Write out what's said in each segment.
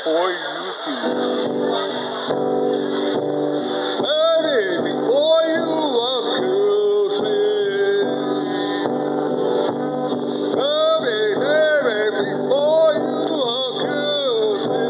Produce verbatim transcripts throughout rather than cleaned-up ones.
before you feel. Baby, before you accuse me. Baby, baby, before you accuse me.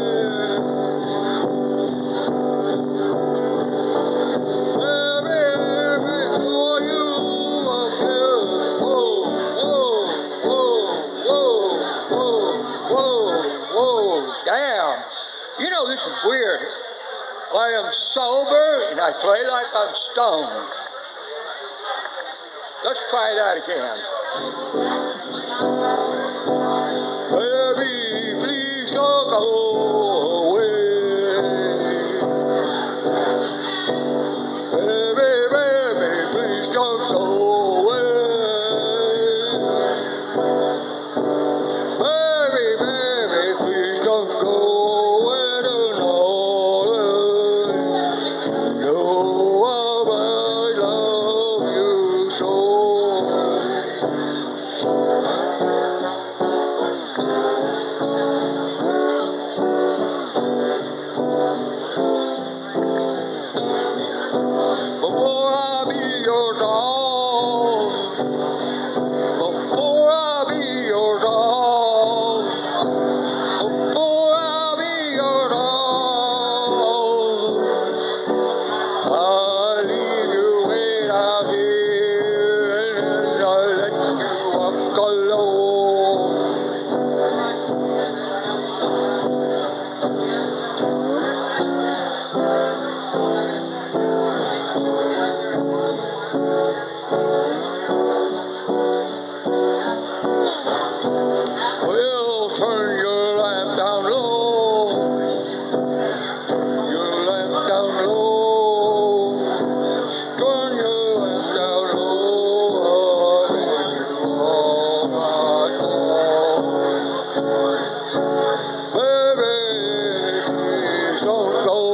Baby, before you accuse me. Whoa, whoa, whoa, whoa, whoa, whoa, whoa, damn. You know, this is weird. I am sober and I play like I'm stoned. Let's try that again. Baby, please don't go away. Baby, baby, please don't go away. Baby, baby, please don't go away. Before I be your dog, before I be your dog, before I be your dog, I'll leave you way out here and I'll let you walk alone. Well, turn your lamp down low. Turn your lamp down low. Turn your lamp down low. I'll leave you all night long. Baby, please don't go.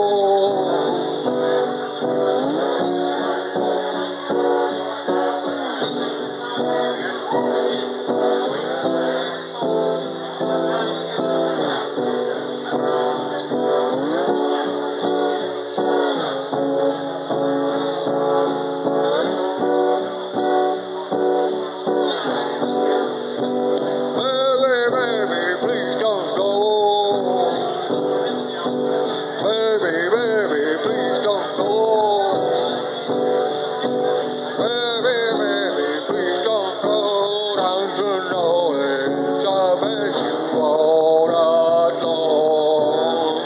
Baby, baby, please don't go. Baby, baby, please don't go down to New Orleans. I bet you all night long.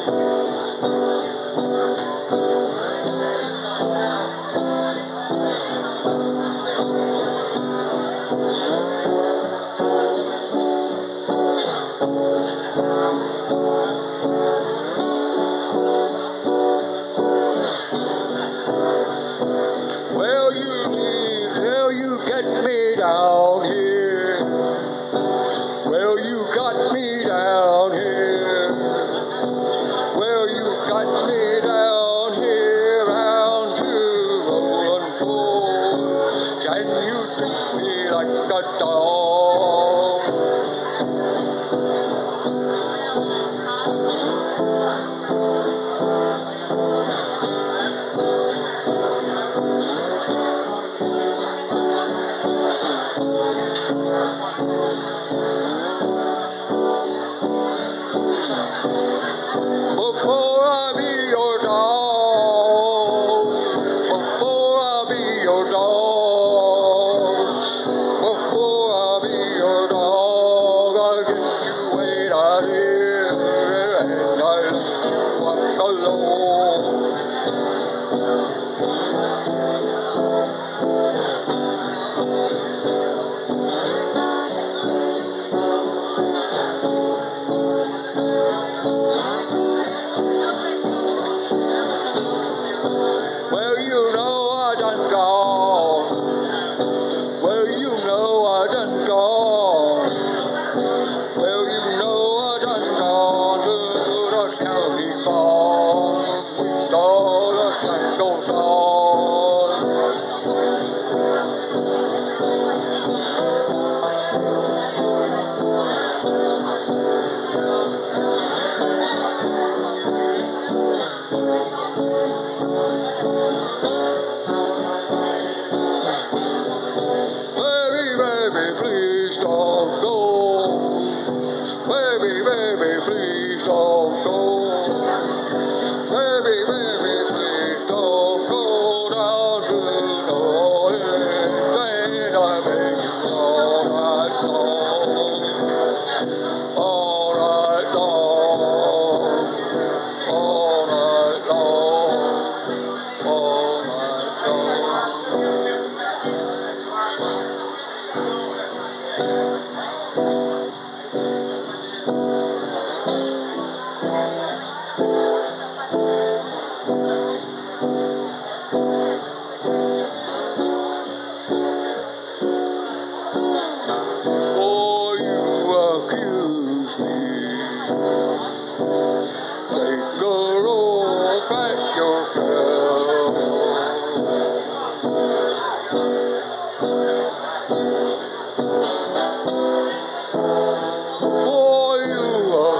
Well, you leave, well, you get me down here. Well, you got me down here. Well, you got me down here round to Rolling Fork. Can you treat me like a dog? Before I be your dog, before I be your dog, before I be your dog, I'll get you way out here and I'll let you walk alone.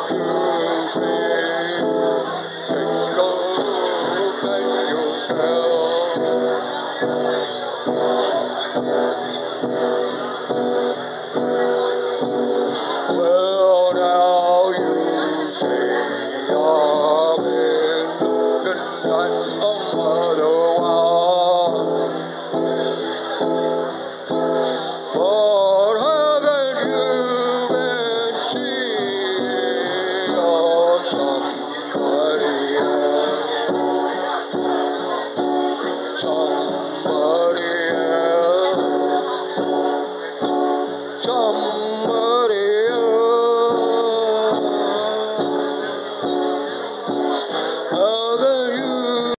could say.